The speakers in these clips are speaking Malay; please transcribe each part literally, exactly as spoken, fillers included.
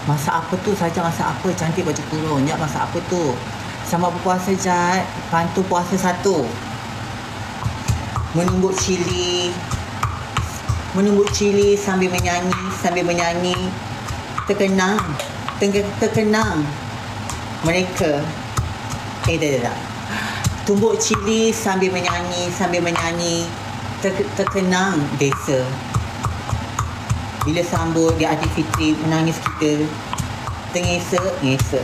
Masak apa tu? Saja masak apa? Cantik baju kurung. Jat masak apa tu? Sambal berpuasa Jat. Bantu puasa satu. Menumbuk cili. Menumbuk cili sambil menyanyi. Sambil menyanyi. Terkenang. Terkenang. Mereka. Eh, tak, tak, tak. Tumbuk cili sambil menyanyi. Sambil menyanyi. Ter, terkenang desa. Bila sambut di Aidilfitri, menangis kita. Tengesa-ngesa.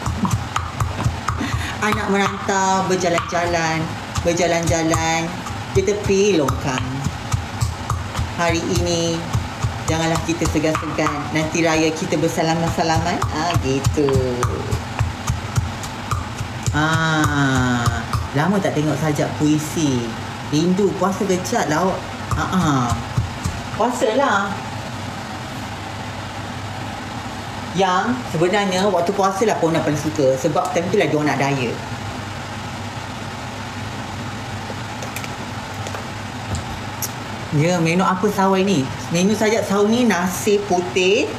Anak merantau berjalan-jalan. Berjalan-jalan di tepi longkang. Hari ini, janganlah kita segan-segan. Nanti raya kita bersalaman-salaman. Ah, gitu. Ah, lama tak tengok sajak puisi. Rindu puasa kejap lah. Ah, ah. Puasa lah. Yang sebenarnya waktu puasa lah Pona paling suka. Sebab time tu lah diorang nak diet. Ya, menu apa sahur ni? Menu sajak sahur ni nasi putih.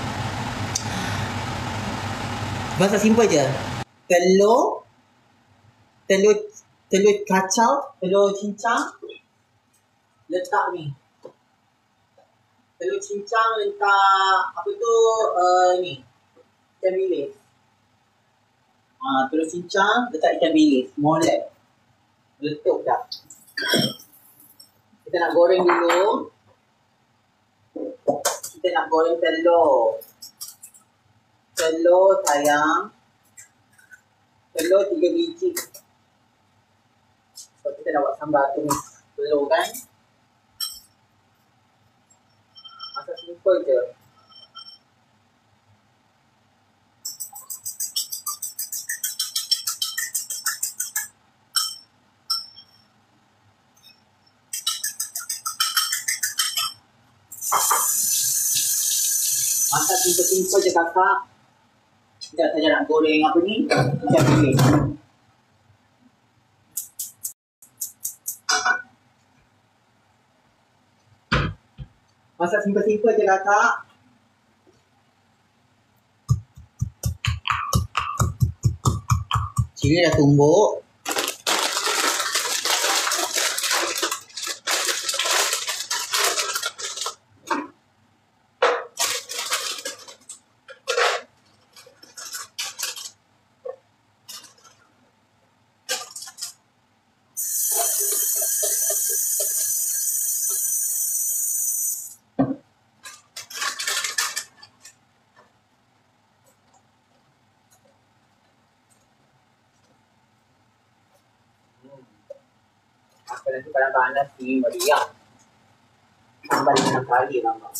Bahasa simple je. Telur. Telur telur kacau. Telur cincang. Letak ni. Telur cincang letak apa tu uh, ni. Ikan bilis. Ha, telur cincang letak ikan bilis. Molek. Letup dah. Kita nak goreng dulu. Kita nak goreng telur. Telur sayang. Telur tiga biji. So, kita nak buat sambal tumis telur kan. Masak simple je. Masak simple-simple je kakak. Kita saja nak goreng apa ni? Ikan bilis. Masak simple-simple je kakak. Cili dah tumbuk. Apa nanti panas-panas ni meriah. Tambah enam kali lama.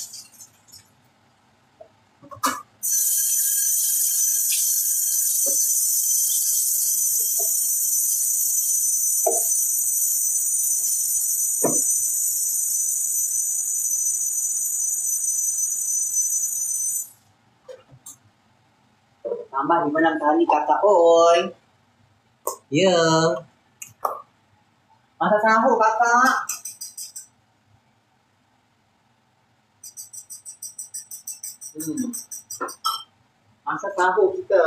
Tambah lima enam kali kakak oi. Ya. Yeah. Masak sahur kakak. Hmm. Masak sahur kita.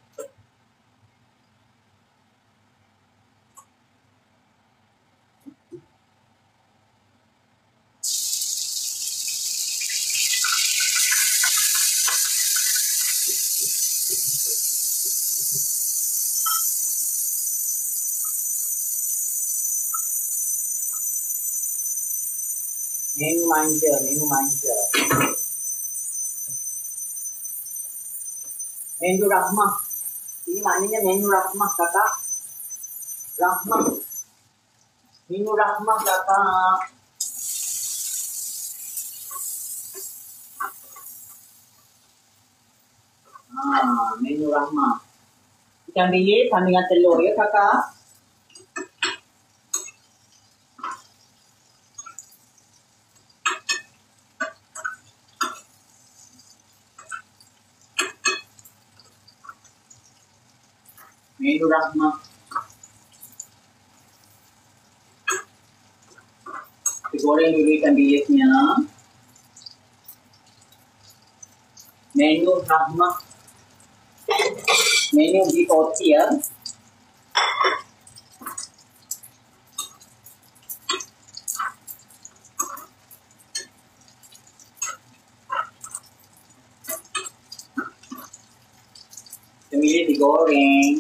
Menu manja, menu manja. Menu rahmah. Ini maknanya menu rahmah kakak. Rahmah. Menu rahmah kakak. Ah, menu rahmah. Ikan bilis sambil dengan telur ya kakak. Menu rahmah. Kita goreng dulu ikan bilisnya. Menu Rahmah. Menu beef roti ya. Cemili digoreng.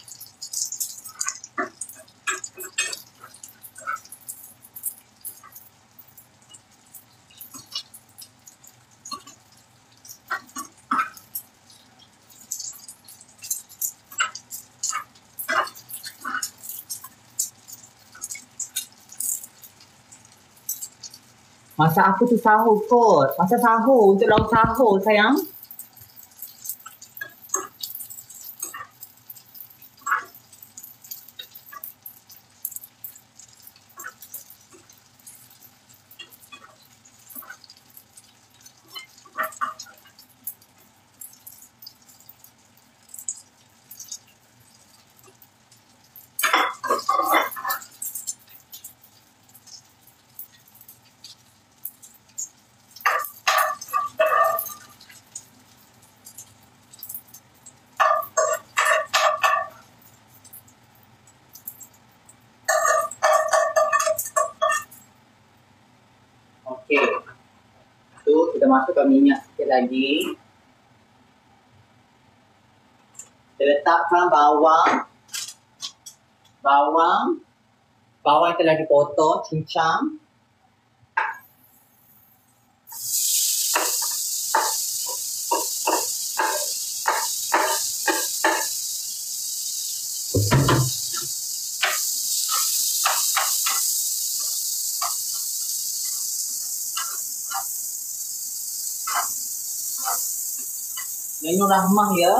Masa apa tu sahur kot? Masa sahur, untuk lauk sahur sayang. Okey. Tu kita masukkan minyak sikit lagi. Kita letakkan bawang. Bawang. Bawang telah dipotong, cincang. Menu Rahmah ya.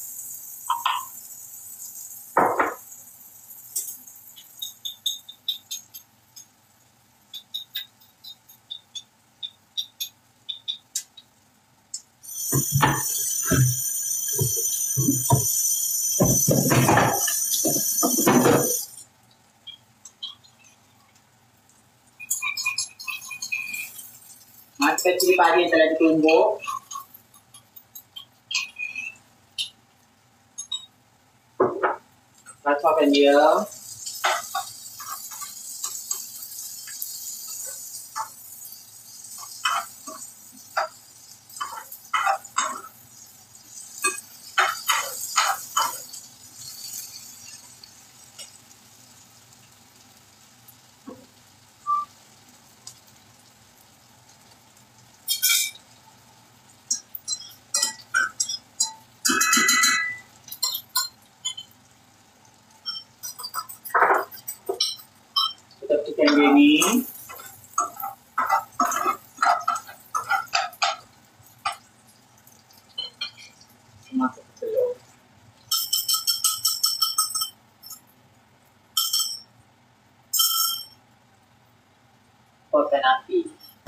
Masukkan cili padi yang telah ditumbuk. Kacaukan dia. Kita tekan dia ni. Masuk telur. Potkan api.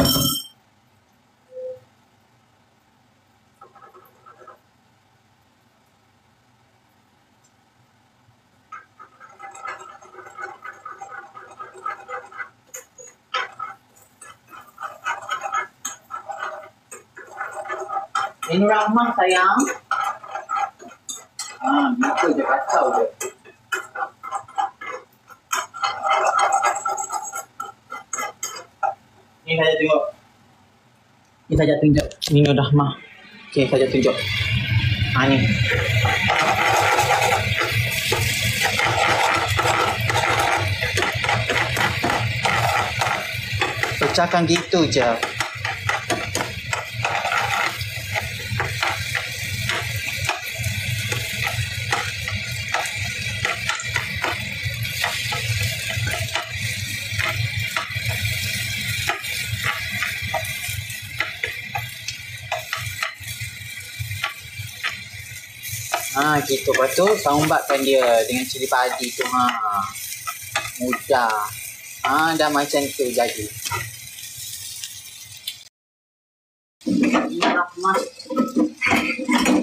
Menu Rahmah sayang. Ah, gitu je, kacau je. Ni saja tengok. Ni saja tunjuk Menu Rahmah. Okey, saja tunjuk. Ha ni. Pecahkan gitu je. Ha, gitu. Lepas tu, sambatkan dia dengan cili padi tu. Ha. Mudah. Ha, dah macam tu jadi. Ini Rahmah.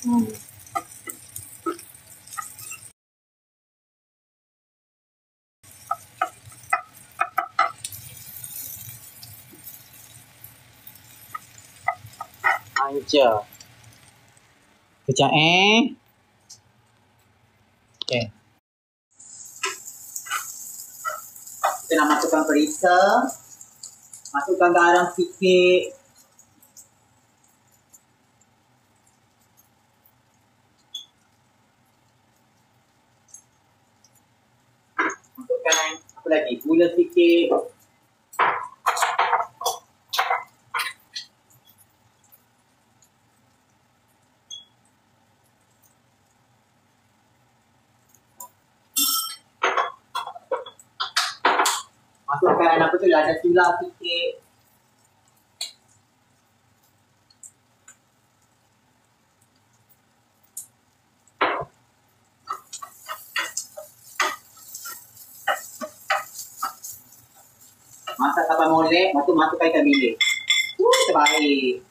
Hmm. Anja. Kejap eh. Okay. Kita nak masukkan perisa. Masukkan garam sikit. Masukkan apa lagi? Gula sikit. Masukkan apa tu, lada sila sikit. Masak sampai molek, lepas tu masukkan ikan bilis. Uh, terbaik.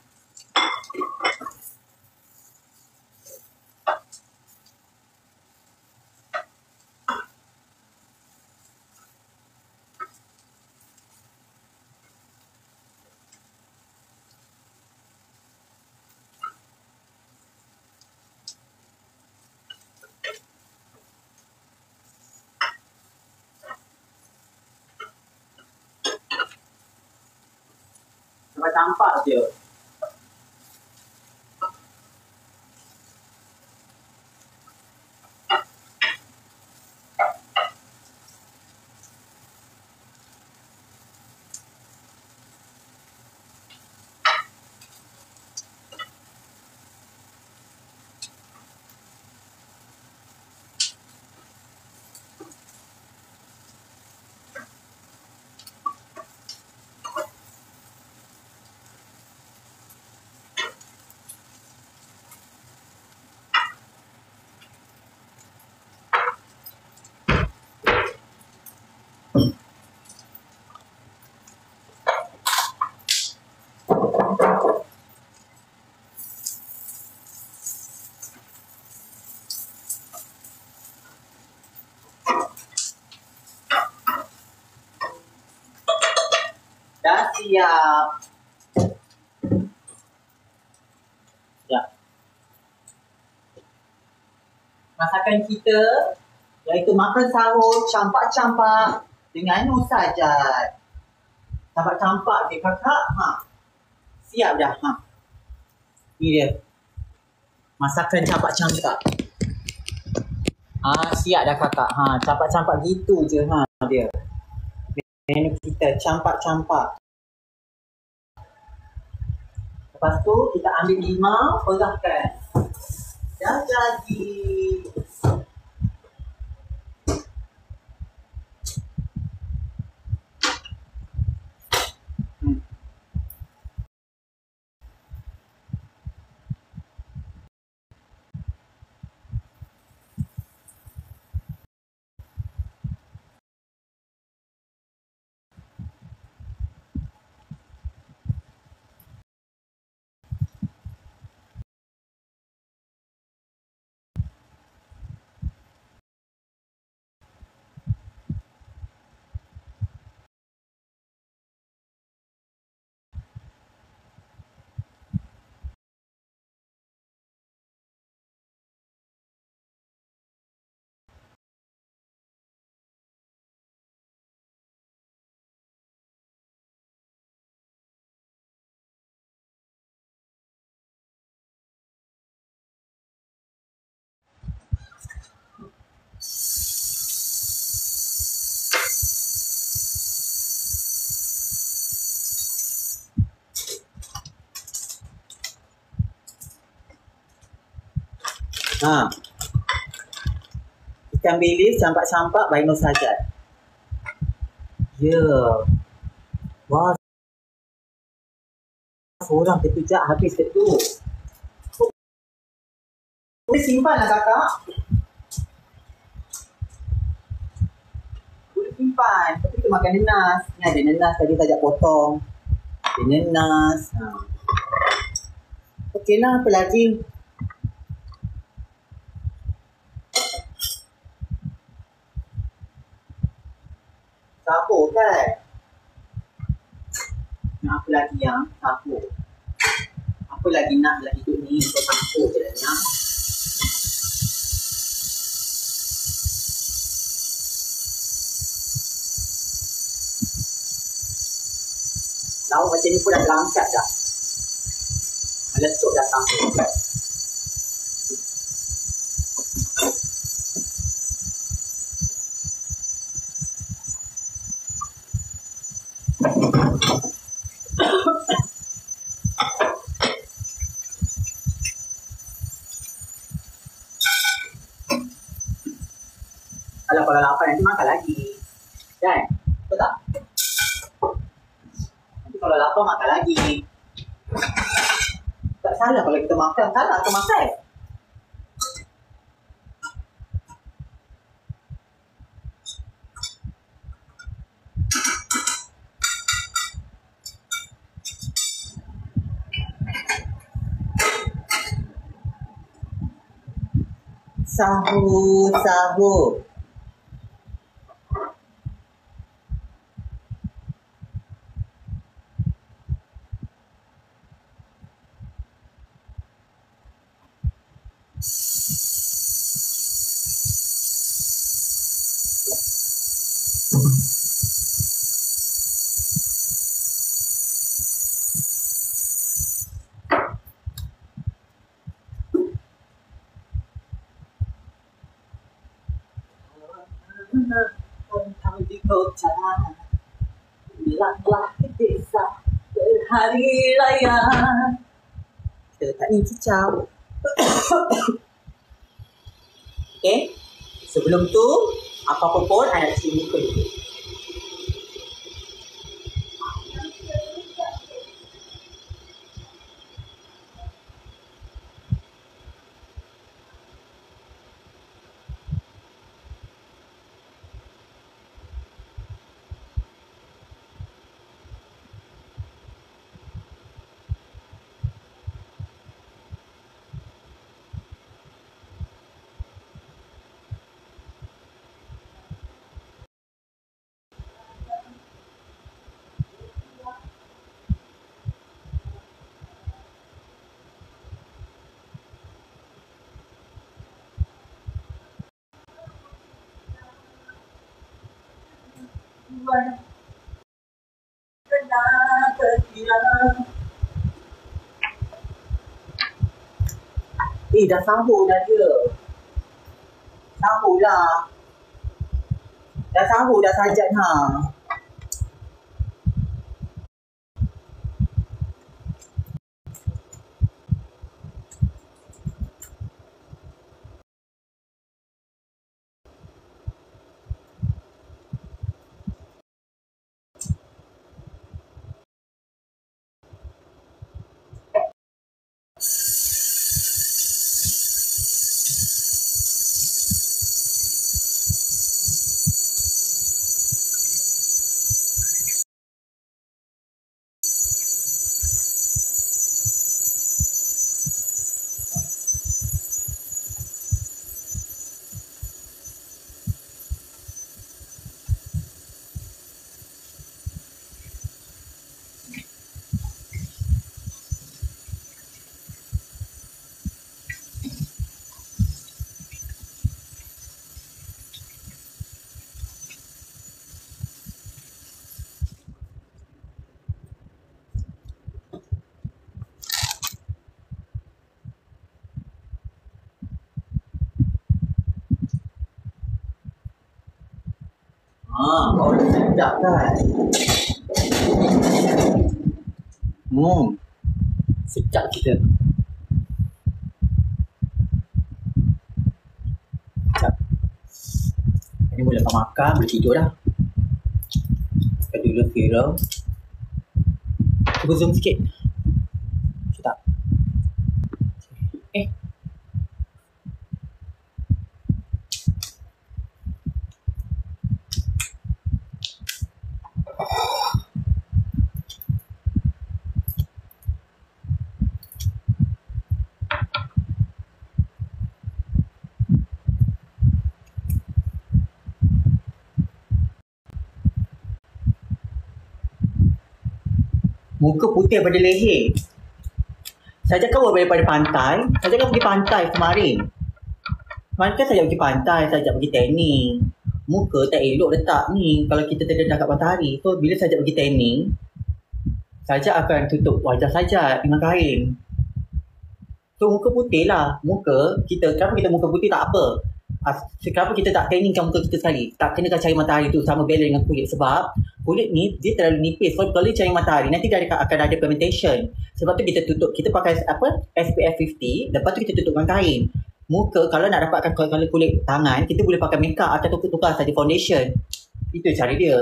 Sampai tampak je. Dah siap. Ya. Masakan kita iaitu makan sahur campak-campak dengan Nur Sajat. Campak-campak je kakak. Ha. Siap dah. Ha. Ni dia. Masakan campak-campak. Ah, siap dah kakak. Ha, campak-campak gitu je ha dia. Menu kita campak-campak. Lepas tu kita ambil limau, perahkan. Dah jadi. Hmm. Ha. Ikan bilis campak-campak by Nur Sajat. Ya. Yeah. Wah. Seorang terpijak habis kat tu. Boleh simpan lah kakak. Boleh simpan. Tapi kita makan nenas. Ni ada nenas tadi Sajat potong. Ada nenas. Ha. Okey lah, apa lagi? lagi yang sahur. Apa lagi nak lah hidup ni, kau sahur je lah yang. Lauk macam ni pun dah terangkat dah. Meletup dah sahur. Kalau kalau lapar nanti makan lagi. Kan? Betul tak? Nanti kalau lapar makan lagi. Tak salah kalau kita makan. Salah kita makan. Sahur, sahur. Kau di kota, bilanglah ke desa berhari raya. Kita letak ni cicau. Okay, sebelum tu apa-apa pun I nak cuci muka dulu. Eh, dah sahur dah dia. Sahur lah. Dah sahur dah sajat ha. Ah, kau dah sedap kan? Hmm, sedap kita. Sedap. Ini boleh lepas makan, boleh tidur dah. Lepas dulu viral. Cuba zoom sikit. Sedap. Eh. Muka putih pada leher. Saja kau daripada pantai. Saja kau pergi pantai kemarin. Kemarin kan saja pergi pantai. Saja pergi tanning. Muka tak elok letak ni kalau kita terdedah kat matahari. So bila saja pergi tanning, saja akan tutup wajah saja dengan kain. So muka putih lah. Muka kita, kenapa kita muka putih tak apa. Kenapa kita tak tanningkan muka kita sekali? Tak kenakan cahaya matahari tu sama beza dengan kulit. Sebab kulit ni dia terlalu nipis. So kalau cahaya matahari nanti dia akan ada pigmentation. Sebab tu kita tutup. Kita pakai apa? S P F lima puluh. Lepas tu kita tutup dengan kain. Muka kalau nak dapatkan kalau kulit tangan, kita boleh pakai makeup atau tukar-tukar saja foundation. Itu cara dia.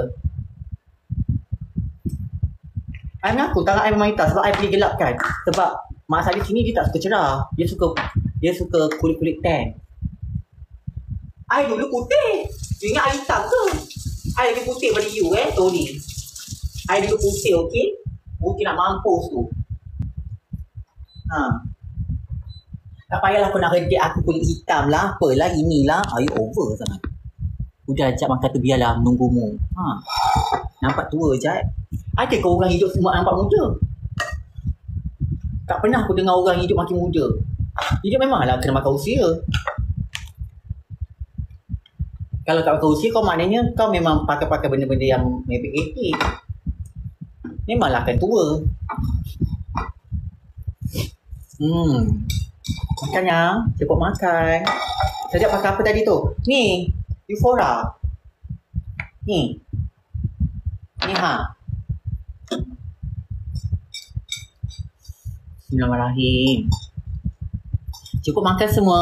I mengaku tangan I memang hitam sebab I boleh gelapkan. Sebab mak saya sini dia tak suka cerah. Dia suka dia suka kulit-kulit tan. I dulu putih. You ingat I hitam ke? I lebih putih pada you eh. Sorry. I dulu putih, okey? Putih nak mampus tu. Ha. Tak payahlah kau nak redik aku kulit hitam lah. Apalah inilah. Ayo over sangat. Udah Jad makan tu biarlah menunggumu. Ha. Nampak tua Jad. Ada ke orang hidup semua nampak muda? Tak pernah aku dengar orang hidup makin muda. Hidup memanglah kena makan usia. Kalau tak makan usia kau maknanya kau memang pakai-pakai benda-benda yang mepek-mepek. Memanglah akan tua. Hmm. Makan ya. Cepat makan. Sekejap pakai apa tadi tu? Ni. Euphoria. Ni. Ni ha. Bismillahirrahmanirrahim. Cukup makan semua.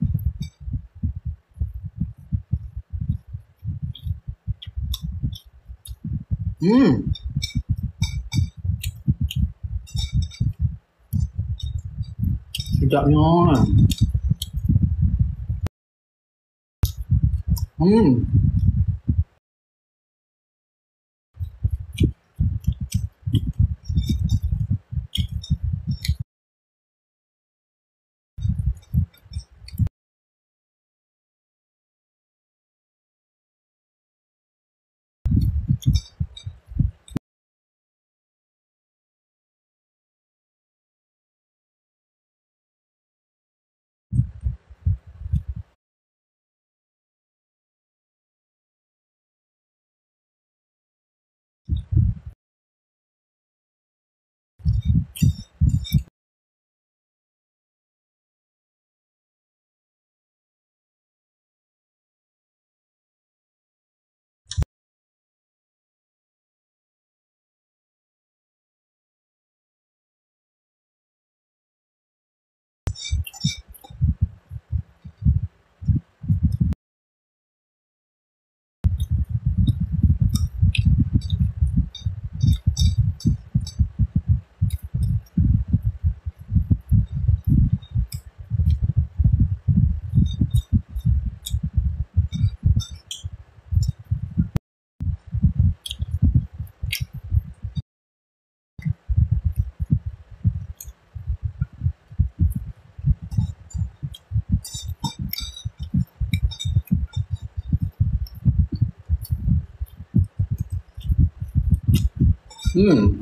Hmm. Sedapnya. Hmm. Hmm.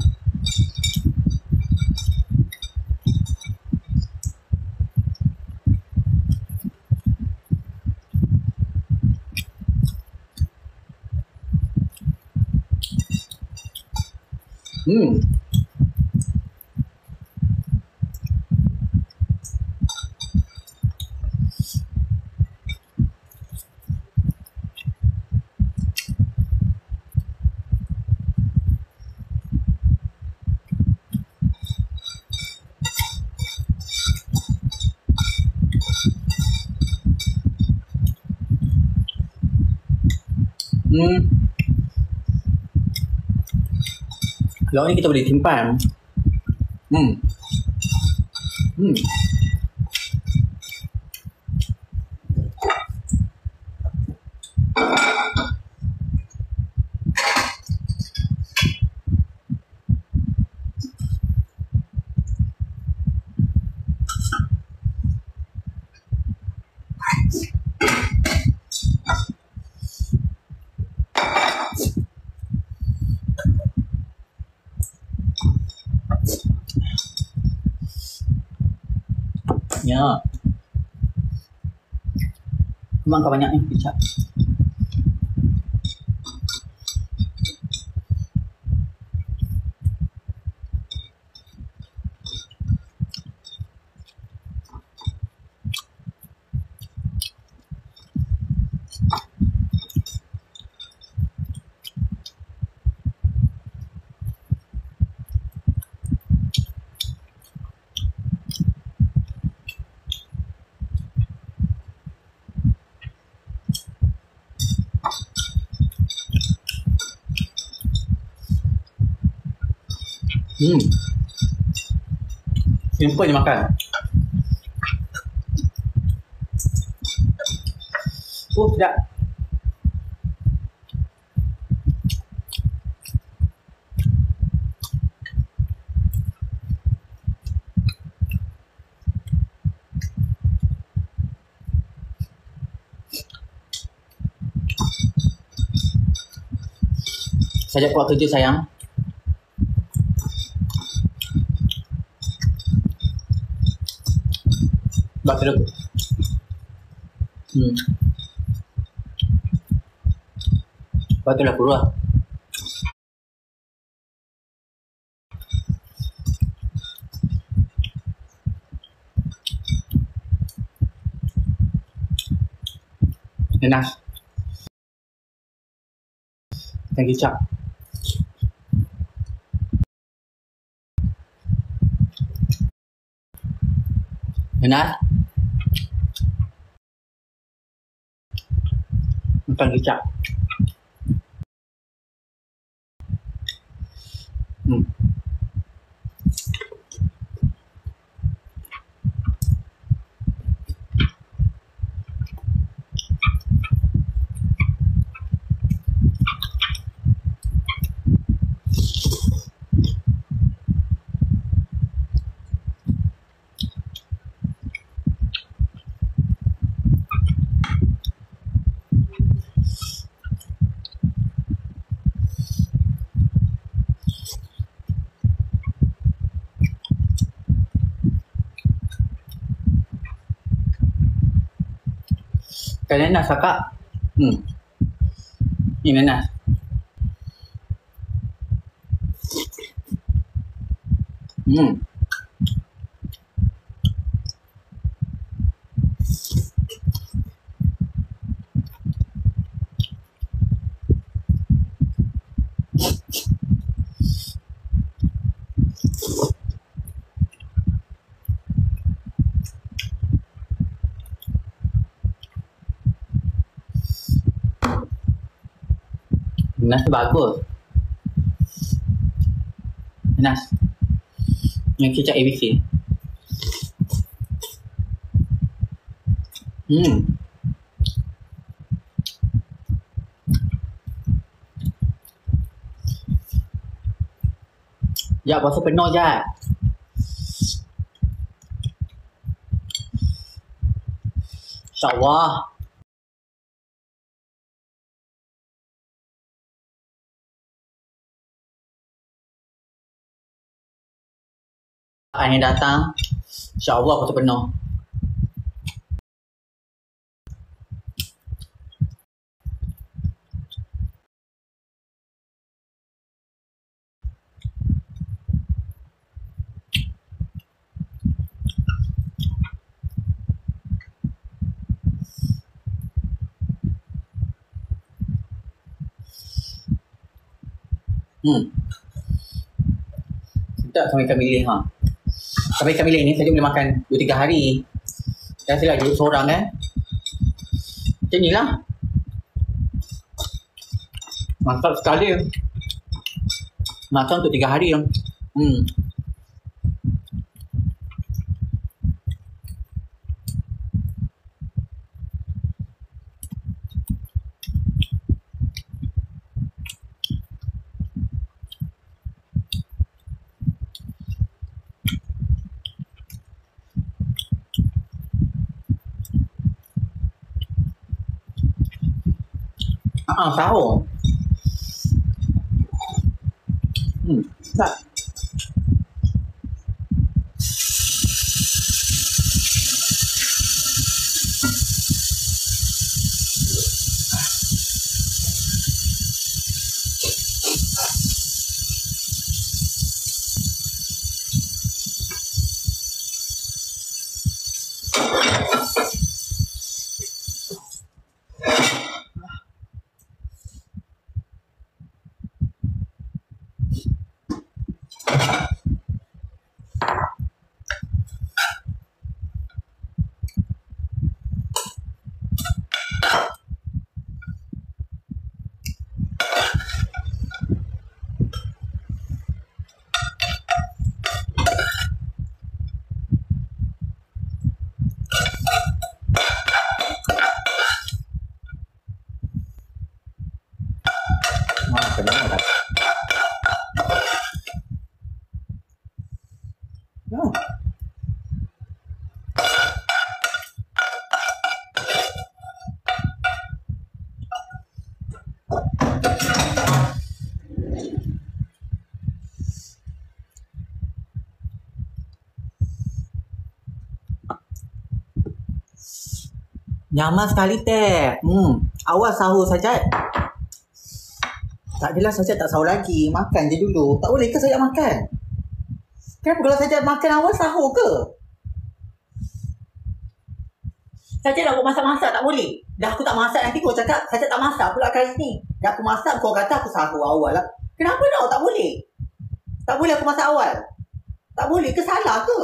Hmm. Hmm. Lauk ni kita boleh simpan. Hmm. Hmm. Ya. Memang kau banyak ni kicap. Hmm. Simple je makan. Oh, sedap. Saya buat kerja sayang. Buat kerja. Hmm. Buat tu lah keluar. Enak. Thank you, Cak. Enak. Makan kicap. Hmm. Kan nanas kakak. Hmm. Ini nanas. Hmm. Nanas tu bagus. Nanas. Yang kicap A B C. Hmm. Ya, puasa penuh je. InsyaAllah. Yang datang, InsyaAllah puasa penuh. Hmm. Sedap sampai ikan bilis ha. Sampai ikan bilis ni saya boleh makan dua tiga hari. Saya rasa lagi seorang kan. Macam ni lah. Mantap sekali. Makan tu tiga hari. Hmm. Ah, sahur. Hmm, tak. Nyaman sekali teh. Hmm. Awal sahur saja. Tak adalah saja tak sahur lagi. Makan je dulu. Tak boleh ke saja makan? Kenapa kalau saja makan awal sahur ke? Saja nak buat masak-masak tak boleh. Dah aku tak masak nanti kau cakap saja tak masak pula kali ni. Dah aku masak kau kata aku sahur awal lah. Kenapa tau tak boleh? Tak boleh aku masak awal? Tak boleh ke salah ke?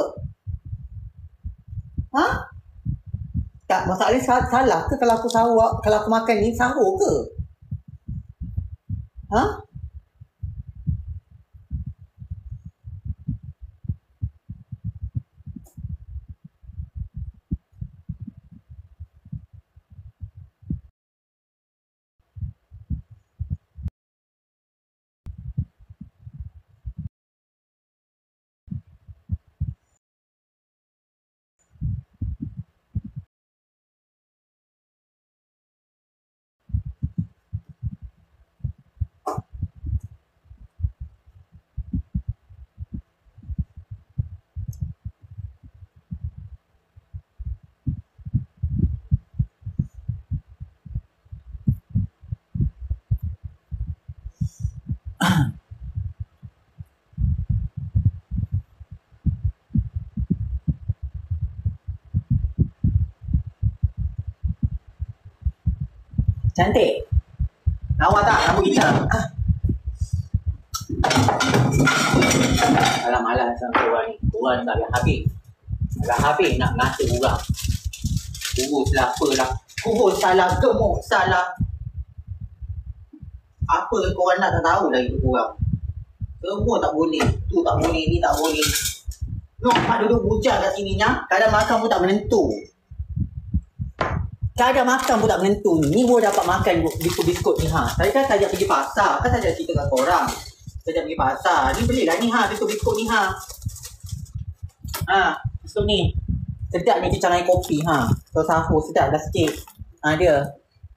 Ha? Tak, masalahnya salah ke kalau aku sahur, kalau aku makan ni sahur ke? Ha? Cantik. Lawa tak rambut kita? Alah malas sama korang ni. Korang tak boleh habis. Dah habis nak ngata orang. Kurus lah apalah. Kurus salah, gemuk salah. Apa korang nak tak tahu lagi tu korang. Semua tak boleh. Tu tak boleh, ni tak boleh. Nok mak duduk bujang kat sini nya. Kadang makan pun tak menentu. Kadang makan pun tak menentu ni. Ni baru dapat makan biskut-biskut ni ha. Tadi kan saja pergi pasar. Kan saja cerita kat korang. Saja pergi pasar. Ni belilah ni ha. Biskut-biskut ni ha. Ha. Biskut ni. Sedap ni kicang air kopi ha. Kalau sahur sedap dah sikit. Ha dia.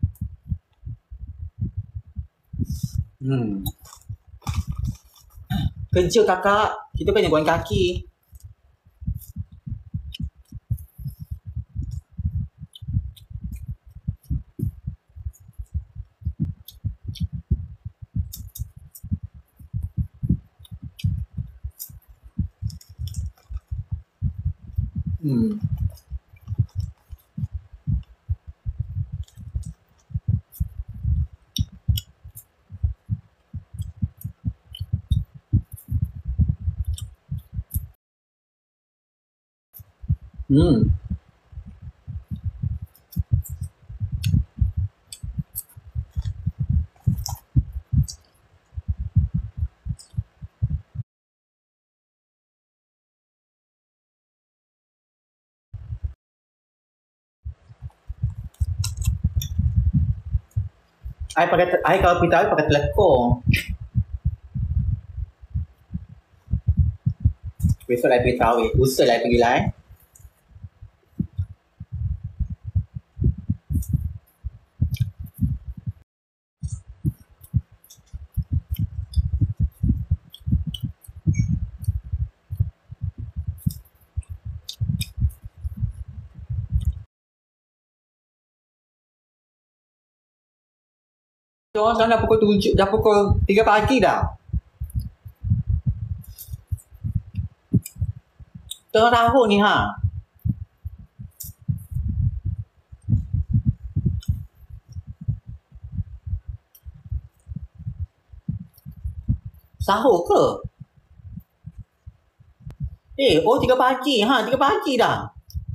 Hmm. Kerja kakak. Kita kena goyang kaki. Hmm. Hmm. I pakai, I kalau pergi tahu pakai telekong. Besok I pergi tahu, usaha I pergi lah eh. Orang sekarang dah pukul tujuh, dah pukul tiga pagi dah. Tengah tahun ni ha. Sahur ke? Eh, oh tiga pagi ha, tiga pagi dah.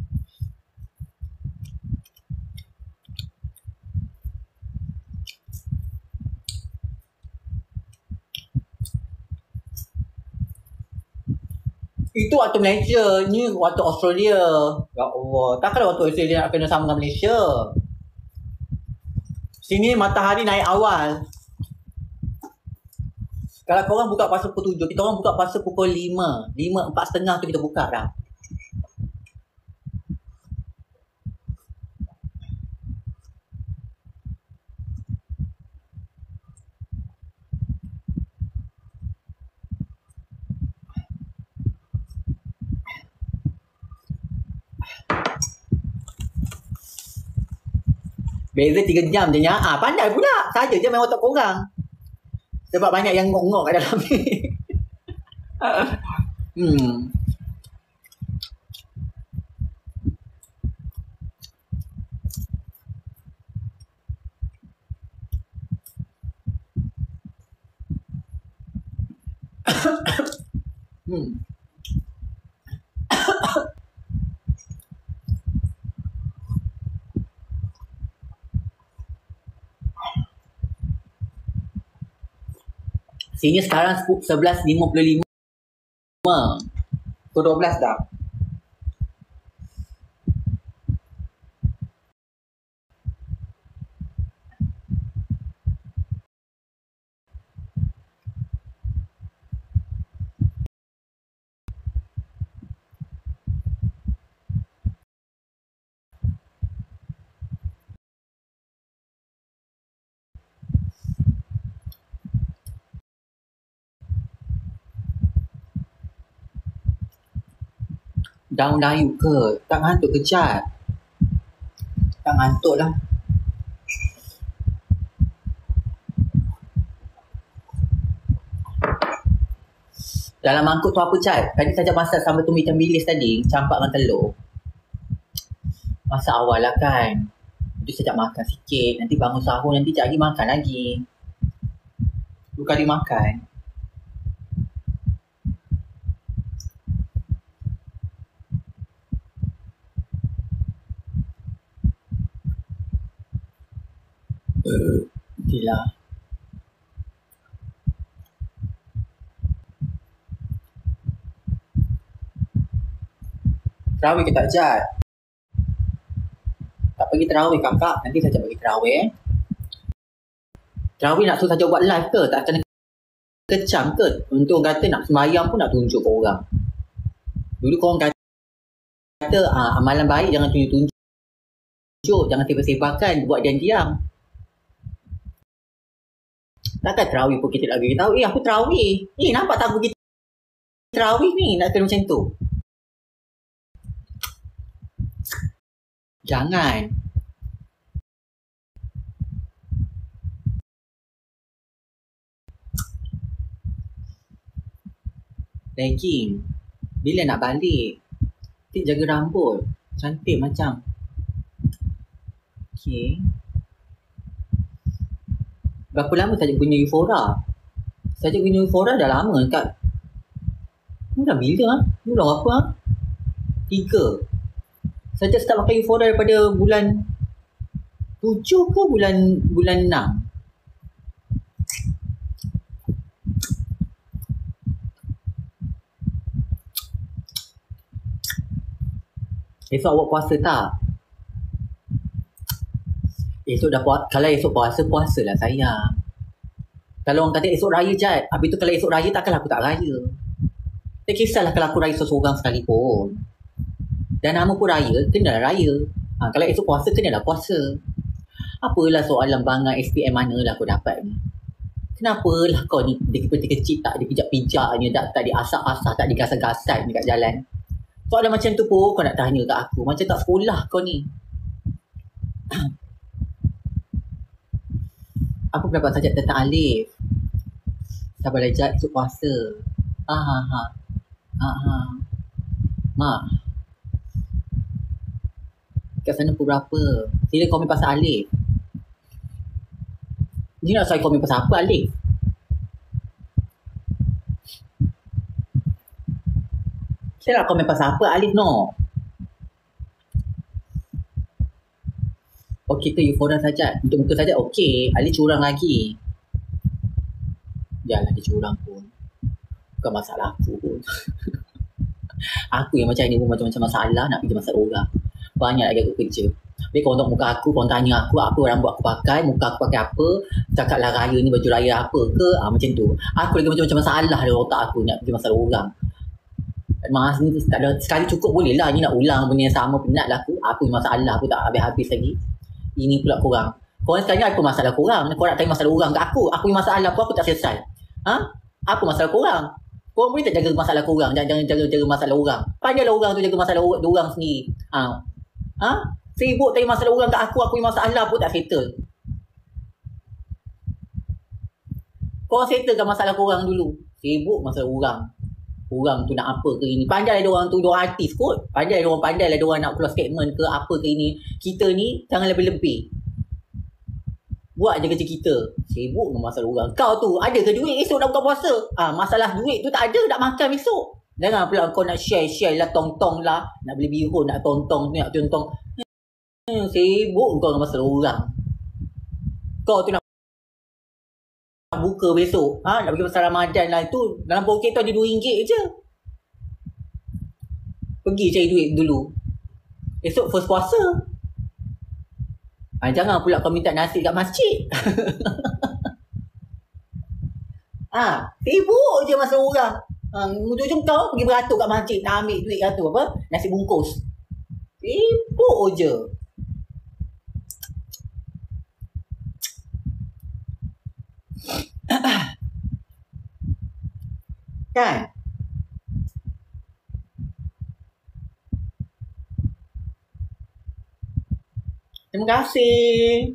Itu waktu Malaysia, ni waktu Australia. Ya Allah, takkan waktu Australia nak kena sama dengan Malaysia. Sini matahari naik awal. Kalau korang buka puasa pukul tujuh, kita orang buka puasa pukul lima. Lima, empat setengah tu kita buka dah. Beza tiga jam je nya. Ah, pandai pula. Saja je main otak korang. Sebab banyak yang ngok-ngok kat dalam ni. hmm. hmm. Sini sekarang sebelas lima puluh lima. Pukul dua belas dah. Daun layu ke? Tak ngantuk ke Cat? Tak ngantuk lah. Dalam mangkuk tu apa Cat? Tadi saja masak sambal tumis ikan bilis tadi. Campak dengan telur. Masak awal lah kan. Itu sekejap makan sikit. Nanti bangun sahur nanti sekejap lagi makan lagi. Dua kali makan. Itulah. Terawih ke tak Jad? Tak pergi terawih kakak. Nanti saja pergi terawih eh. Terawih nak suruh saja buat live ke? Tak kena kecam ke? Untuk kata nak sembahyang pun nak tunjuk ke orang. Dulu korang kata, kata ah, amalan baik jangan tunjuk-tunjuk. Jangan sebab-sebabkan. Buat diam-diam. Takkan terawih pun kita nak pergi tahu. Eh aku terawih. Eh nampak tak aku pergi terawih ni. Nak kena macam tu. Jangan. Legging. Bila nak balik? Tik jaga rambut. Cantik macam. Okay. Berapa lama saja guna Eufora? Saja guna Eufora dah lama dekat. Ni dah bila ah? Ni dah apa ah? Tiga. Saja start pakai Eufora daripada bulan tujuh ke bulan bulan enam. Esok awak puasa tak? Esok dah puasa. Kalau esok puasa, puasalah sayang. Kalau orang kata esok raya Jad. Habis tu kalau esok raya takkanlah aku tak raya. Tak kisahlah kalau aku raya seorang sekalipun. Dan nama pun raya, kenalah raya. Ha, kalau esok puasa, kenalah puasa. Apalah soalan bangang S P M mana lah kau dapat ni. Kenapalah kau ni daripada kecil tak dipijak-pijaknya, tak, tak diasah-asah, tak digasah-gasah dekat jalan. Soalan macam tu pun kau nak tanya kat aku. Macam tak sekolah kau ni. Apa pendapat saja tentang Alif? Sabar lejat esok puasa. Ha ha ha. Ha ha. Mak. Kat sana pukul berapa? Sila komen pasal Alif. Ni nak saya komen pasal apa Alif? Saya nak komen pasal apa Alif no? Okey tu Eufora saja. Untuk muka saja okey. Alif curang lagi. Janganlah dia curang pun. Bukan masalah aku pun. Aku yang macam ni pun macam-macam masalah nak pergi masalah orang. Banyak lagi aku kerja. Tapi kau untuk muka aku, kau tanya aku apa rambut aku pakai, muka aku pakai apa, cakaplah raya ni baju raya apa ke, ah, macam tu. Aku lagi macam-macam masalah dalam otak aku nak pergi masalah orang. Mas ni tak ada, sekali cukup boleh lah. Ni nak ulang benda yang sama, penat lah aku. Apa masalah aku tak habis-habis lagi. Ini pula korang. Korang sekarang apa masalah korang? Korang nak tanya masalah orang kat aku. Aku masalah apa aku tak selesai. Ha? Apa masalah korang? Korang boleh tak jaga masalah korang? Jangan jangan jaga, jaga masalah orang. Pandailah orang tu jaga masalah orang sendiri. Ha? Ha? Sibuk tanya masalah orang kat aku, aku punya masalah pun tak settle. Korang settlekan masalah korang dulu. Sibuk masalah orang. Orang tu nak apa ke ini. Pandai ada orang tu, dia orang artis kot. Pandai ada orang, pandai lah dia orang nak keluar statement ke apa ke ini. Kita ni jangan lebih-lebih. Buat je kerja kita. Sibuk dengan masalah orang. Kau tu ada ke duit esok nak buka puasa? Ah, masalah duit tu tak ada, nak makan esok. Jangan pula kau nak share-share lah, tong-tong lah. Nak beli bihun, nak tong-tong, nak tong-tong. Hmm, sibuk kau dengan masalah orang. Kau tu nak buka besok, ha? Nak pergi pasal Ramadan lah. Itu dalam poket tu ada dua ringgit je. Pergi cari duit dulu. Esok first puasa. Ha, jangan pula kau minta nasi kat masjid. Ah, ha, sibuk je masa orang. Ha, ujung-ujung kau pergi beratur kat masjid nak ambil duit kat tu apa? Nasi bungkus. Sibuk je. Kan? Terima kasih.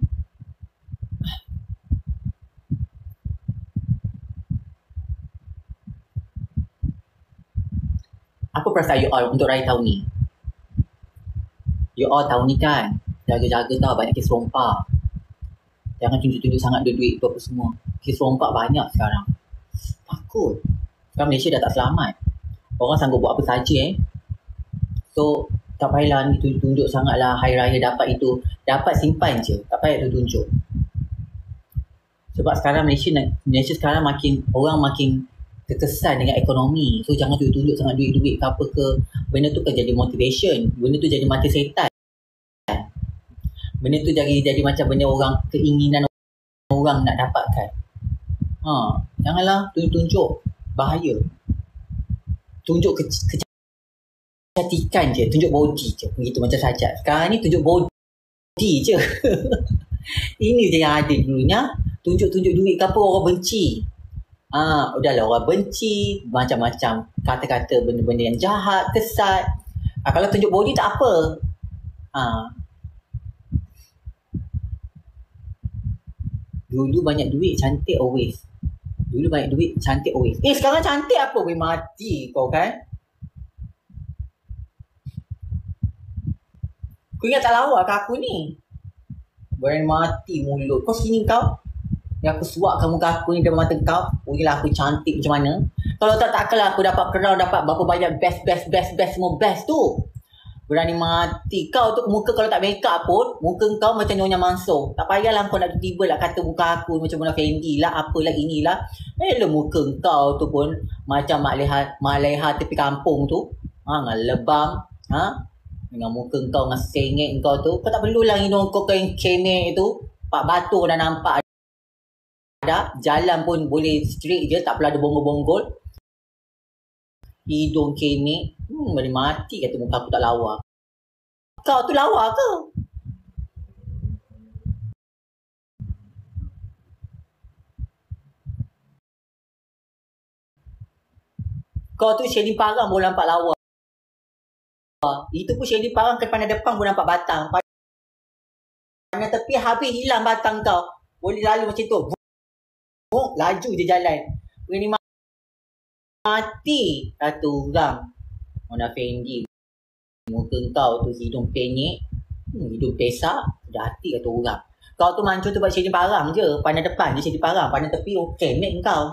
Apa perasaan you all untuk raya tahun ni? You all tahun ni kan, jaga-jaga tau, banyak kes rompak. Jangan tunjuk-tunjuk sangat ada duit tu apa semua. Kes rompak banyak sekarang. Takut. Sekarang Malaysia dah tak selamat. Orang sanggup buat apa saja eh. So, tak payahlah ni tunjuk-tunjuk sangatlah hari raya dapat itu. Dapat simpan je. Tak payah tunjuk. Sebab sekarang Malaysia Malaysia sekarang makin, orang makin terkesan dengan ekonomi. So, jangan tunjuk-tunjuk sangat duit-duit ke apa ke. Benda tu kan jadi motivation. Benda tu jadi mata setan. Benda tu jadi jadi macam benda orang, keinginan orang nak dapatkan. Ha, janganlah tunjuk-tunjuk. Bahaya. Tunjuk ke, kecantikan je. Tunjuk body je. Begitu macam saja. Sekarang ni tunjuk body je. Ini je yang ada dulunya. Tunjuk-tunjuk duit ke apa, orang benci. Ah, ha, udahlah, orang benci. Macam-macam kata-kata benda-benda yang jahat, kesat. Ha, kalau tunjuk body tak apa. Ah. Ha. Dulu banyak duit, cantik always. Dulu banyak duit, cantik always. Eh, sekarang cantik apa? Boleh mati kau kan? Kau ingat tak lawa ke aku ni? Boleh mati mulut. Kau sini kau. Yang aku suapkan muka aku ni dalam mata kau. Bolehlah aku cantik macam mana. Kalau tak, takkanlah aku dapat crown, dapat berapa banyak best, best, best, best, semua best tu. Berani mati. Kau tu muka kalau tak make up pun, muka kau macam Nyonya Mansur. Tak payahlah kau nak tiba lah kata muka aku macam Mona Fendi lah, apalah inilah. Eh, le muka kau tu pun macam Mak Leha, Mak Leha tepi kampung tu. Ha, dengan lebam. Ha? Dengan muka kau, dengan sengit kau tu. Kau tak perlulah hidung kau kain kemek tu. Pak batu dah nampak ada. Jalan pun boleh straight je, tak perlu ada bonggol-bonggol. Hidung kemek. Hmm, boleh mati kata muka aku tak lawa. Kau tu lawa ke? Kau tu shading parang boleh nampak lawa. Itu pun shading parang ke pandang depan boleh nampak batang. Pandang tepi habis hilang batang kau. Boleh lalu macam tu. Oh, laju je jalan. Berani mati kata orang. Mona Fendi. Muka kau tu hidung penyek. Hmm, hidung pesak. Dah hati kata orang. Kau tu mancung tu buat shading parang je. Pandang depan je shading parang. Pandang tepi okey. Mek kau.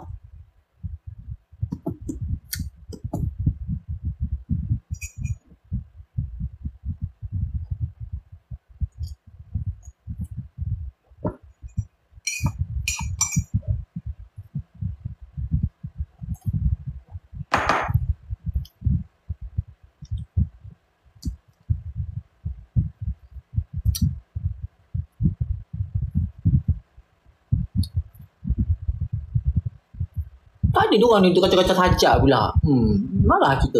Tak ada diorang ni tu kacau-kacau saja pula. Hmm, marah kita.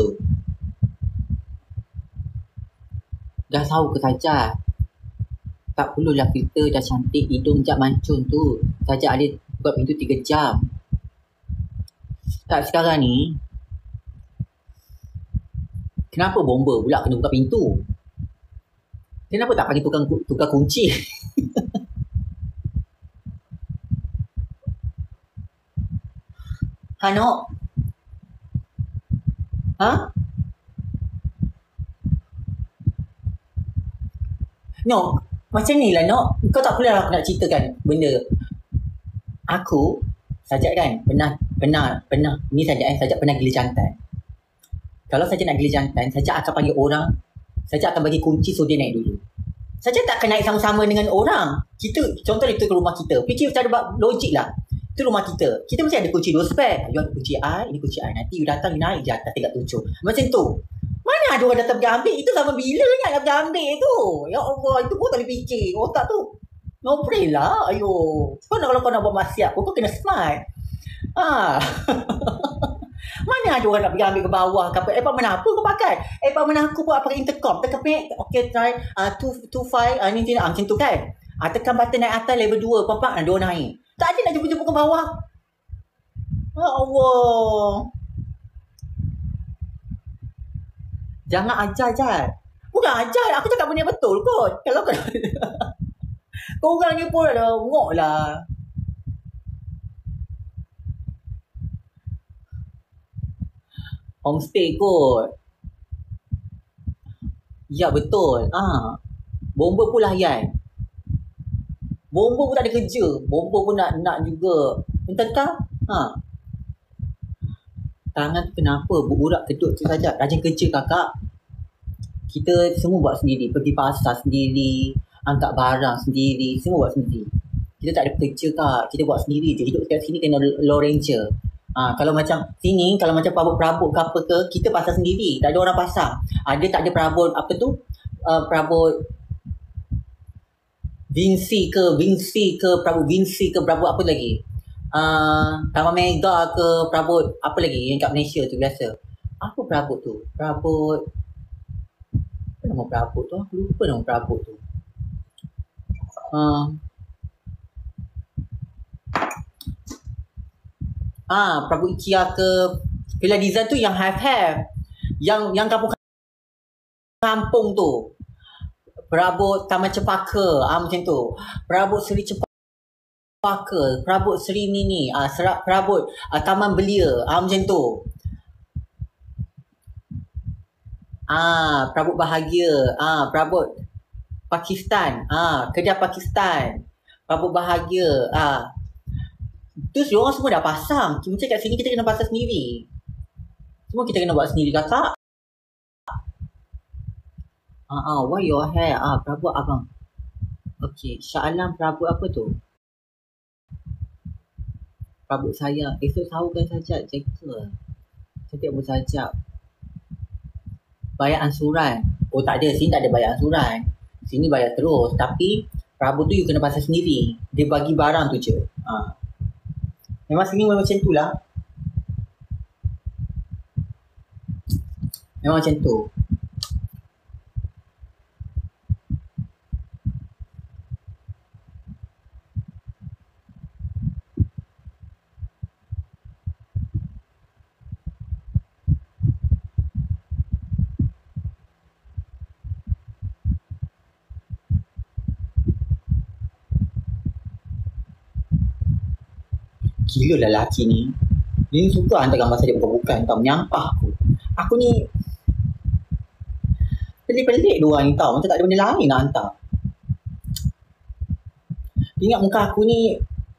Dah tahu ke saja. Tak perlulah filter, dah cantik, hidung jap mancung tu. Saja ada buat pintu tiga jam. Tak sekarang ni. Kenapa bomba pula kena buka pintu? Kenapa tak panggil tukang, tukang kunci? Ha, Nok? Ha? Nok, macam ni lah, Nok. Kau tak boleh aku nak ceritakan benda. Aku, Sajak kan, pernah, pernah, pernah, ni Sajak eh, Sajak pernah gila jantan. Kalau Sajak nak gila jantan, Sajak akan panggil orang, Sajak akan bagi kunci so dia naik dulu. Sajak tak akan naik sama-sama dengan orang. Kita, contoh itu ke rumah kita. Fikir secara logik lah. Itu rumah kita. Kita mesti ada kunci dua spek. You ada kunci I, ini kunci I. Nanti you datang, you naik je atas tingkat tujuh. Macam tu. Mana ada orang datang pergi ambil? Itu sama bila ni nak pergi ambil tu? Ya Allah, itu pun tak boleh fikir. Otak tu. No brain lah. Ayo. Kau nak, kalau kau nak buat maksiat, kau kena smart. Ha. Mana ada orang nak pergi ambil ke bawah ke apa? App mana apa kau pakai? App mana aku buat pakai intercom. Tekan pek. Okay, try. Uh, two, two, five. Uh, ni, ni, uh, macam tu kan? Uh, tekan button naik atas level dua. Papa, uh, dia naik. Tak ada nak jemput-jemput ke bawah. Ya Allah. Jangan ajar, Jad. Bukan ajar. Aku cakap benda betul kot. Kalau kau kau orang ni pun ada ngok lah. Homestay kot. Ya, betul. Ah, bomba pun layan. Bomba pun tak ada kerja. Bomba pun nak nak juga. Entah-entah. Ha. Tangan tu kenapa? Berurak kedut tu saja. Rajin kerja kakak. Kita semua buat sendiri. Pergi pasar sendiri. Angkat barang sendiri. Semua buat sendiri. Kita tak ada kerja kak. Kita buat sendiri je. Hidup kat sini kena low ranger. Ha, kalau macam sini, kalau macam perabot-perabot ke apa ke, kita pasar sendiri. Tak ada orang pasar. Ha, dia tak ada perabot apa tu? Uh, perabot Vinci ke, Vinci ke, perabot Vinci ke, perabot apa lagi? Uh, Taman Mega ke, perabot apa lagi yang kat Malaysia tu biasa? Apa perabot tu? Perabot... Apa nama perabot tu? Aku lupa nama perabot tu. Uh, ah, perabot IKEA ke, Villa Design tu yang have-have. Yang yang kampung-kampung tu. Perabot Taman Cepaka, ah macam tu. Perabot Seri Cepaka, perabot Seri Nini, ah serap perabot ah, Taman Belia, ah macam tu. Ah, perabot Bahagia, ah perabot Pakistan, ah kedai Pakistan. Perabot Bahagia, ah. Terus diorang semua dah pasang. Macam kat sini kita kena pasang sendiri. Semua kita kena buat sendiri kakak. Ah, uh, uh, why your hair? Ah, perabot abang. Okay, Shah Alam perabot apa tu? Perabot saya. Esok sahurkan saja, jaga. Cantik pun saja. Bayar ansuran. Oh tak ada, sini tak ada bayar ansuran. Sini bayar terus. Tapi perabot tu you kena pasang sendiri. Dia bagi barang tu je. Ah. Memang sini memang macam tu lah. Memang macam tu. Gila lah lelaki ni. Dia ni suka hantar gambar saya bukan-bukan tau. Menyampah aku. Aku ni pelik-pelik dia orang ni tau. Macam tak ada benda lain nak hantar. Ingat muka aku ni.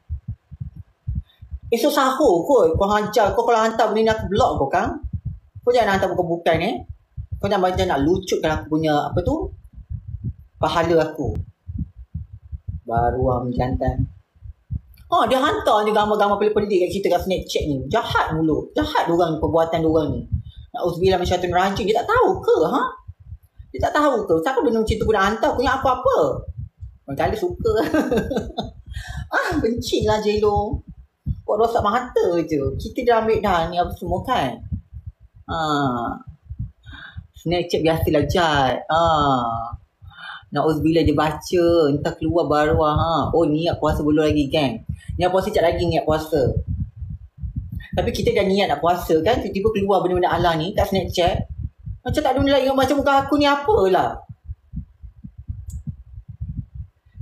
Esok sahur kot. Kau hantar. Kau kalau hantar benda ni aku block kau kan. Kau jangan hantar bukan-bukan eh. Kau jangan macam nak lucutkan aku punya apa tu. Pahala aku. Baru orang jantan. Oh, dia hantar ni gambar-gambar pelik-pelik kat kita kat Snapchat ni. Jahat mulut. Jahat diorang ni, perbuatan diorang ni. Na'udzubillah min syaitanir rajim. Dia tak tahu ke? Ha? Dia tak tahu ke? Siapa benda macam tu pun nak hantar? Punya apa-apa? Orang kali suka. Ah, benci lah Jelo. Buat rosak mata je. Kita dah ambil dah ni apa semua kan? Ah. Snapchat biasalah Jad. Ah. Na'udzubillah dia baca. Entah keluar baru ha. Oh niat puasa belum lagi kan? Niat puasa cak lagi niat puasa. Tapi kita dah niat nak puasa kan, tiba-tiba keluar benda-benda ala ni kat Snapchat. Macam tak ada benda lain. Macam muka aku ni apalah.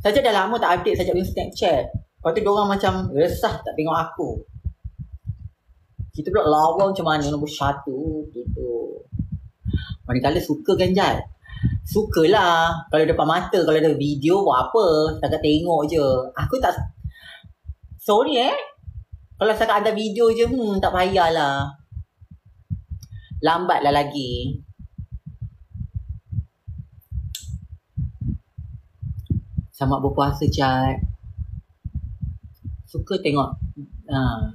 Saja dah lama tak update Saja punya Snapchat. Lepas tu diorang macam resah tak tengok aku. Kita pula lawa macam mana nombor satu gitu. Manakala suka kan Jad? Sukalah. Kalau depan mata, kalau ada video buat apa? Setakat tengok je. Aku tak... Sorry eh. Kalau setakat ada video je, hmm, tak payahlah. Lambatlah lagi. Selamat berpuasa Jad. Suka tengok. Ha.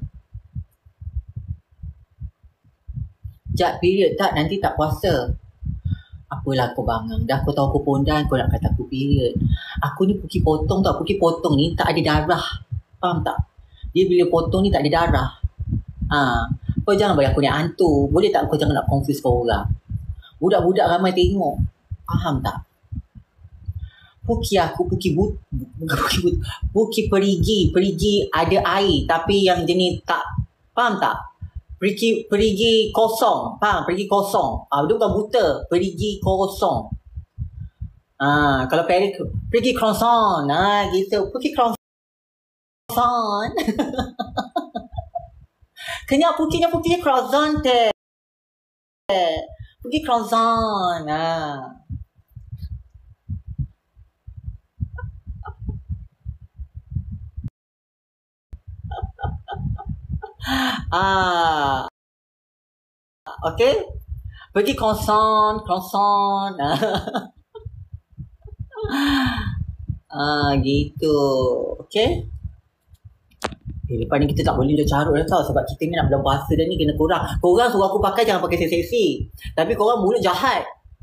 Jad, period tak? Nanti tak puasa. Apalah kau bangang. Dah kau tahu aku pondan, kau nak kata aku period. Aku ni puki potong tau. Puki potong ni tak ada darah. Faham tak? Dia bila potong ni tak ada darah. Ha. Kau jangan bagi aku ni hantu. Boleh tak kau jangan nak confuse kau orang? Budak-budak ramai tengok. Faham tak? Puki aku, puki but, puki but, puki perigi. Perigi ada air. Tapi yang jenis tak, faham tak? Perigi, perigi kosong. Faham? Perigi kosong. Ah, dia bukan buta. Perigi kosong. Ah, kalau pergi, pergi croissant. Ah, gitu. Pergi croissant. Kenyak pukinya pukinya croissant teh. Pergi croissant. Ah. Ah, okay. Pergi croissant, croissant. Ah, gitu. Okay. Eh, lepas ni kita tak boleh macam carut dah tau. Sebab kita ni nak bulan puasa dah ni kena kurang. Korang suruh aku pakai jangan pakai seksi-seksi. Tapi korang mulut jahat.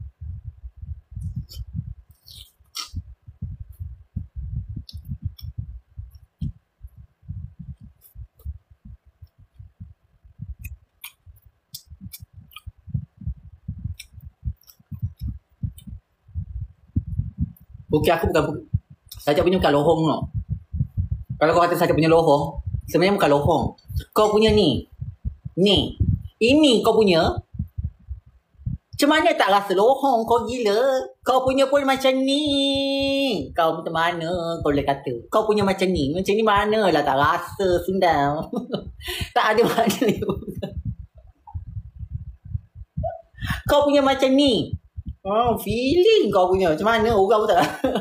Okey, aku bukan... Saja punya bukan lohong tau. Kalau kau kata Saja punya lohong, sebenarnya bukan lohong. Kau punya ni. Ni. Ini kau punya. Macam mana tak rasa lohong? Kau gila. Kau punya pun macam ni. Kau macam mana kau boleh kata? Kau punya macam ni. Macam ni mana lah tak rasa sundal. Tak ada mana. Kau punya macam ni. Oh, feeling kau punya. Macam mana orang pun tak.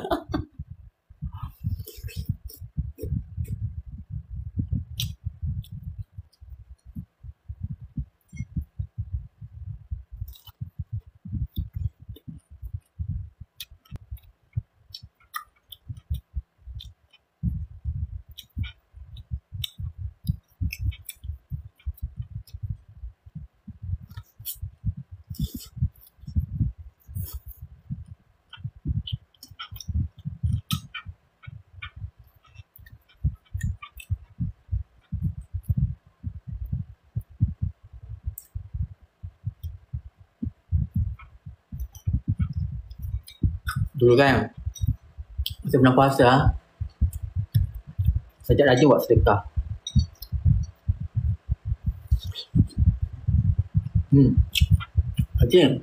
Dulu kan, masa bulan puasa, Saja rajin buat sedekah. Hmm, rajin.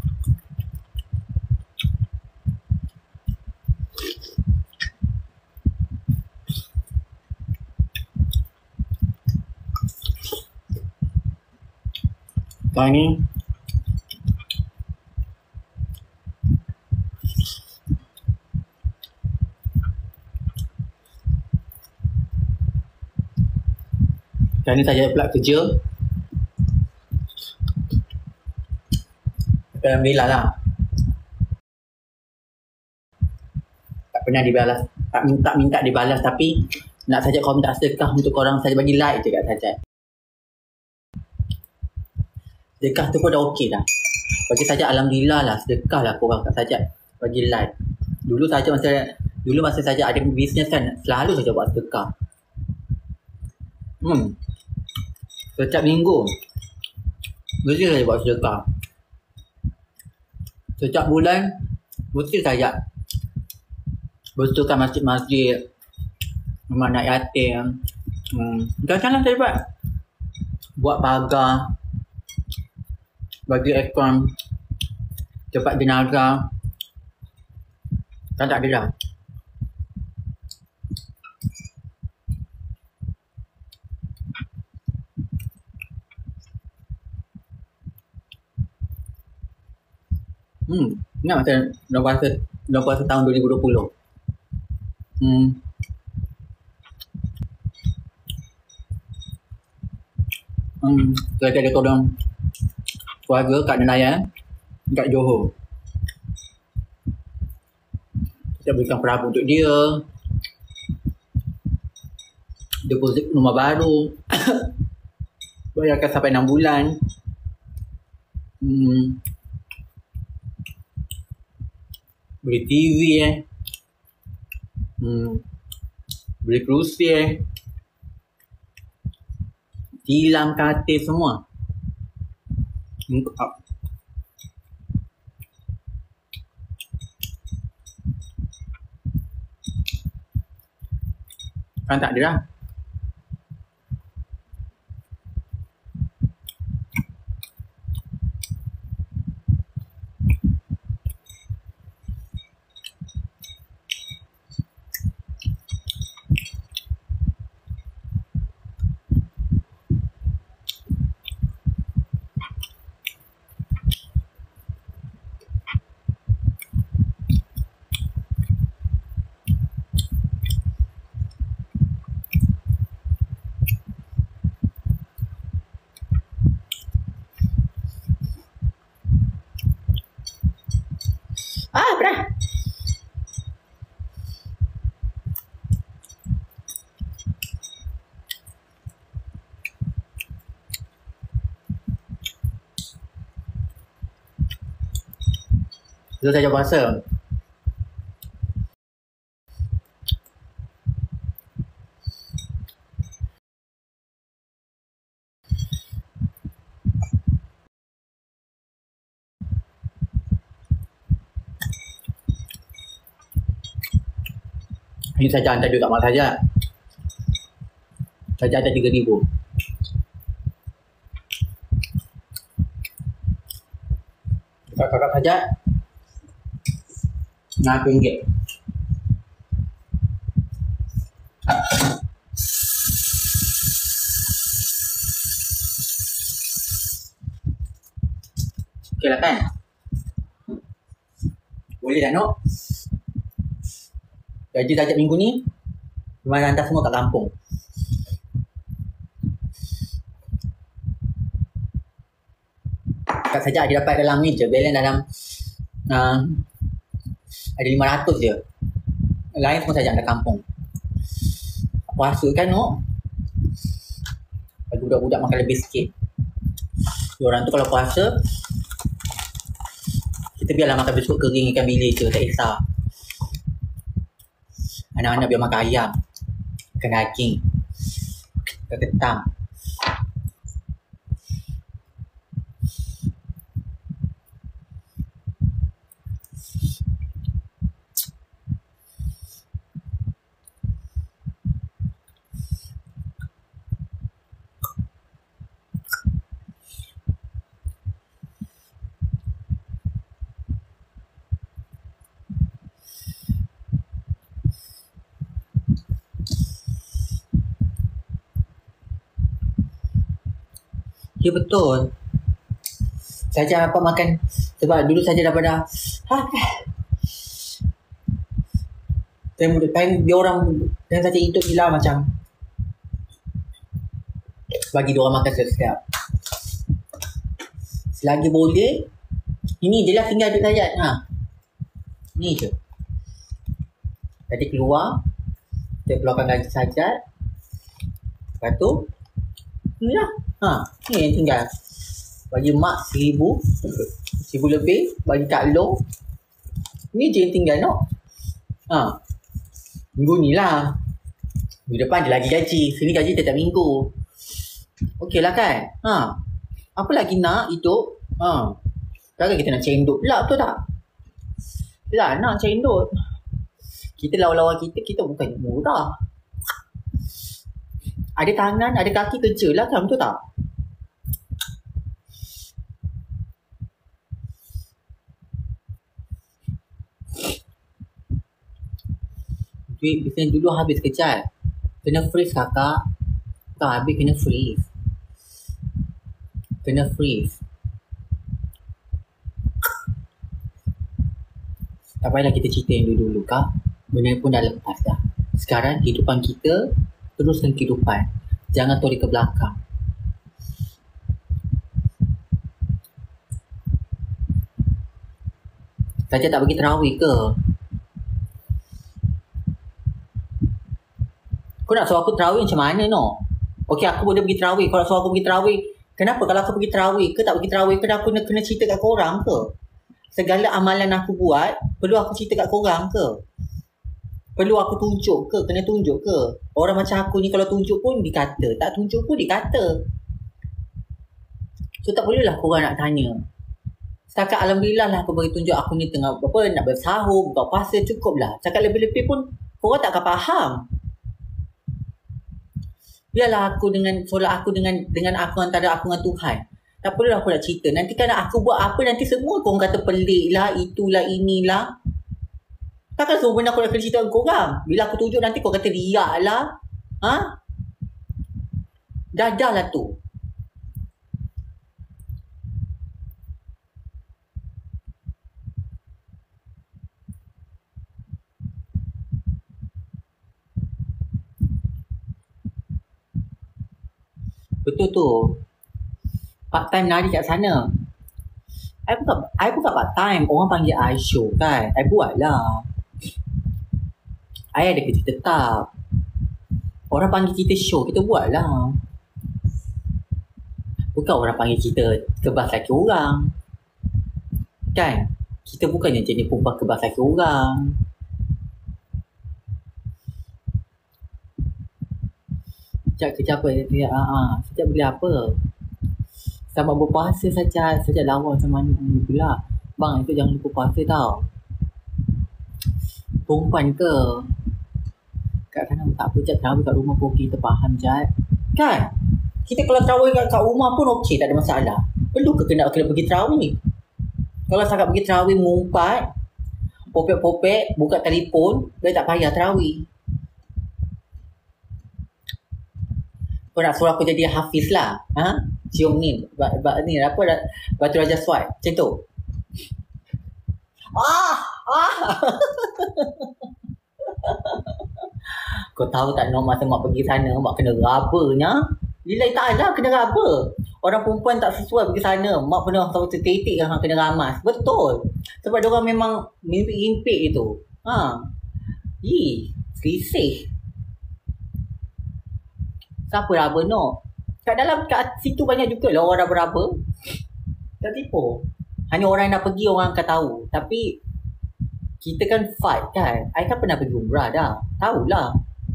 Sekarang ni, Sekarang ni Saja pula kerja. Alhamdulillah lah. Tak pernah dibalas. Tak minta-minta dibalas. Tapi nak Saja kau minta sedekah untuk korang, Saja bagi like je kat Saja. Sedekah tu pun dah okey dah. Bagi Saja Alhamdulillah lah. Sedekah lah korang kat Saja. Bagi like. Dulu Saja masa Dulu masa Saja ada bisnes kan, selalu Saja buat sedekah. Hmm. Setiap minggu mesti saya buat sedekah. Setiap bulan mesti saya betulkan masjid-masjid, rumah anak yatim. Hmm. Macam-macam saya buat. Buat pagar, bagi aircon, tempat jenazah. Kan tak ada dah. Hmm, ingat masa bulan puasa, bulan puasa tahun dua ribu dua puluh. Hmm. Hmm, lagi ada korang keluarga kat Nelayan, kat Johor. Kita berikan perahu untuk dia. Deposit rumah baru. Bayarkan sampai enam bulan. Hmm. Beli T V eh. Hmm. Beli kerusi eh. Tilam, katil semua. Hmm. Kan tak ada lah. Ah, pernah. Itu saja puasa. Ini saja hantar juga mak saja. Saja ada tiga ribu. Kakak-kakak saja. Nak ringgit. Okey lah kan? Boleh tak Nok? Gaji tajak minggu ni memang hantar semua kat kampung. Kat saja dia dapat dalam ni je. Balance dalam uh, ada lima ratus je. Lain semua saja ada kampung. Puasa kan Nok? Bagi budak-budak makan lebih sikit. Diorang tu kalau puasa, kita biarlah makan biskut kering ikan bilis je, tak kisah. Anak-anak biar makan ayam, ikan daging, ikan ketam. Ya betul. Saja apa makan sebab dulu saja daripada ha time time dia orang yang saja hidup gila macam bagi dia orang makan setiap selagi boleh. Ini je lah tinggal duit Sajat. Ha. Ni je. Tadi keluar, kita keluarkan gaji Sajat. Lepas tu ni lah. Ha, ni yang tinggal. Bagi mak seribu, seribu lebih. Bagi Kak Long, ni je yang tinggal Nok. Ha, minggu ni lah. Minggu depan dia lagi gaji. Sini gaji tiap minggu. Okey lah kan? Ha, apa lagi nak hidup? Ha, takkan kita nak cendok pula, betul tak? Lah nak cendok. Kita lawan-lawan kita, kita bukan murah. Ada tangan, ada kaki kerja lah kan, betul tak? Duit bisnes dulu habis kejap. Kena freeze kakak. Tak habis kena freeze. Kena freeze. Tak payahlah kita cerita yang dulu-dulu, Kak. Benda pun dah lepas dah. Sekarang kehidupan kita, teruskan kehidupan. Jangan tarik ke belakang. Saja tak bagi terawih ke? Kau nak suruh aku terawih macam mana, no? Okey, aku boleh pergi terawih. Kau nak suruh aku pergi terawih, kenapa kalau aku pergi terawih ke tak pergi terawih ke, aku kena, kena cerita kat korang ke? Segala amalan aku buat, perlu aku cerita kat korang ke? Perlu aku tunjuk ke? Kena tunjuk ke? Orang macam aku ni kalau tunjuk pun dikata, tak tunjuk pun dikata. So tak bolehlah korang nak tanya. Setakat Alhamdulillah lah aku bagi tunjuk aku ni tengah apa, nak bersahur, buka puasa, cukup lah. Cakap lebih-lebih pun korang tak akan faham. Biarlah aku dengan solat aku dengan dengan aku antara aku dengan Tuhan. Tak perlu aku nak cerita. Nanti kan aku buat apa, nanti semua korang kata pelik lah, itulah, inilah. Takkan semua benda aku nak kena cerita dengan korang. Bila aku tunjuk nanti korang kata riak lah. Ha? Dah dah lah tu. Betul tu. Part time nari kat sana. I bukan, I bukan part time. Orang panggil I show kan. I buat lah. I ada kerja tetap. Orang panggil kita show, kita buat lah. Bukan orang panggil kita kebas laki orang. Kan? Kita bukannya jenis perempuan kebas laki orang. Sekejap kerja apa? Dia, ah, ah. Sekejap beli apa? Sama berpuasa saja. Saja lawa sama ni pula. Bang, itu jangan lupa puasa tau. Perempuan ke? Kat sana tak apa, Jad. Terawih kat rumah pun kita faham, Jad. Kan? Kita kalau terawih kat, kat rumah pun okey, tak ada masalah. Perlu ke kena, kena pergi terawih? Kalau sangat pergi terawih mengumpat, popek-popek, buka telefon, dia tak payah terawih. Kau nak suruh aku jadi hafiz lah. Ha? Cium ni. Ba, ba, ni apa? Batu Raja Swat. Macam tu. Ah! Ah! Kau tahu tak, no, masa mak pergi sana, mak kena rabanya. Lillahi ta'ala kena raba. Orang perempuan tak sesuai pergi sana. Mak pernah tahu tertetik yang kena ramas. Betul. Sebab diorang memang mimpi-impik itu. Ha. Ih, selisih. Siapa raba, no? Kat dalam, kat situ banyak juga lah orang raba-raba. Tak tipu. Hanya orang yang nak pergi, orang akan tahu. Tapi, kita kan fight kan. I kan pernah pergi umrah dah. Tahulah.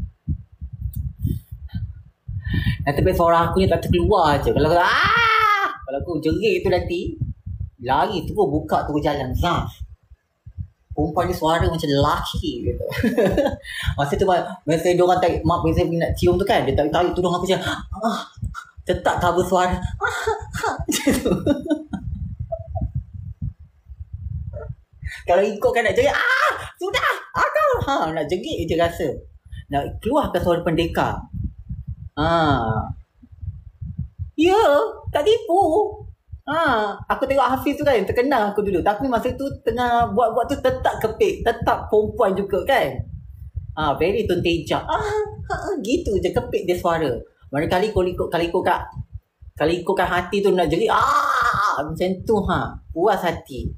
Nanti sampai suara aku ni tak terkeluar je. Kalau ah, kalau aku jerit tu nanti, lari tu pun buka tu jalan. Zaf. Perempuan ni suara macam lelaki gitu. Masa tu masa dia orang tak mak biasa nak cium tu kan, dia tak tarik tudung aku macam ah, tetap cover suara. Kalau ikut kan nak jerit, ah, sudah, akal. Ha, nak jerit je rasa. Nak keluarkan suara pendekar. Ha. Ya, tak tipu. Ha, aku tengok Hafiz tu kan, terkenal aku dulu. Tapi masa tu tengah buat-buat tu tetap kepik, tetap perempuan juga kan. Ha, very tunteja. Ah, ha, gitu je kepik dia suara. Mana kali kau ikut, kali ikut kat, kali ikutkan hati tu nak jerit, ah, macam tu ha. Puas hati.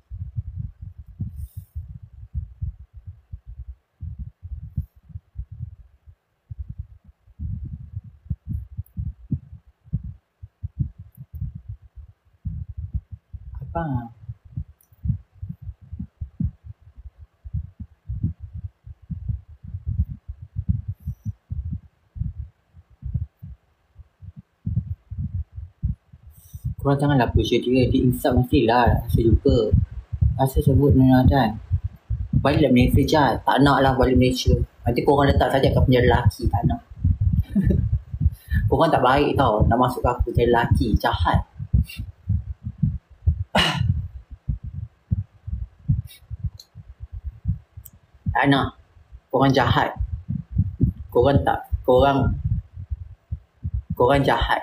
Apa? Korang janganlah push dia. Dia insaf mestilah. Rasa juga. Rasa sebut dengan Adan. Baliklah Malaysia je. Tak nak lah balik Malaysia. Nanti korang letak saja kat penjara lelaki. Tak nak. Korang tak baik tau. Nak masuk ke aku penjara lelaki. Jahat. Tak nak. Korang jahat. Korang tak. Korang. Korang jahat.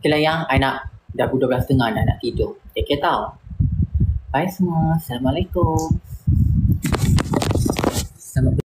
Okay lah yang, I nak, dah pukul dua belas tiga puluh dah nak tidur. Take care tau. Bye semua. Assalamualaikum. Selamat